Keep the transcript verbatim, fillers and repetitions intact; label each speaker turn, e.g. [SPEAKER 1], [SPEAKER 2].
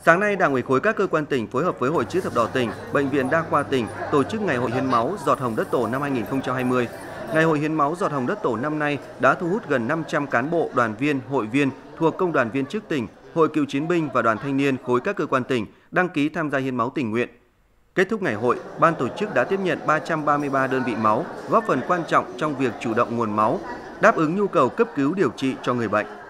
[SPEAKER 1] Sáng nay, Đảng ủy khối các cơ quan tỉnh phối hợp với Hội Chữ thập đỏ tỉnh, Bệnh viện Đa khoa tỉnh tổ chức Ngày hội hiến máu giọt hồng đất tổ năm hai nghìn không trăm hai mươi. Ngày hội hiến máu giọt hồng đất tổ năm nay đã thu hút gần năm trăm cán bộ, đoàn viên, hội viên thuộc Công đoàn viên chức tỉnh, Hội cựu chiến binh và Đoàn thanh niên khối các cơ quan tỉnh đăng ký tham gia hiến máu tình nguyện. Kết thúc ngày hội, ban tổ chức đã tiếp nhận ba trăm ba mươi ba đơn vị máu, góp phần quan trọng trong việc chủ động nguồn máu, đáp ứng nhu cầu cấp cứu điều trị cho người bệnh.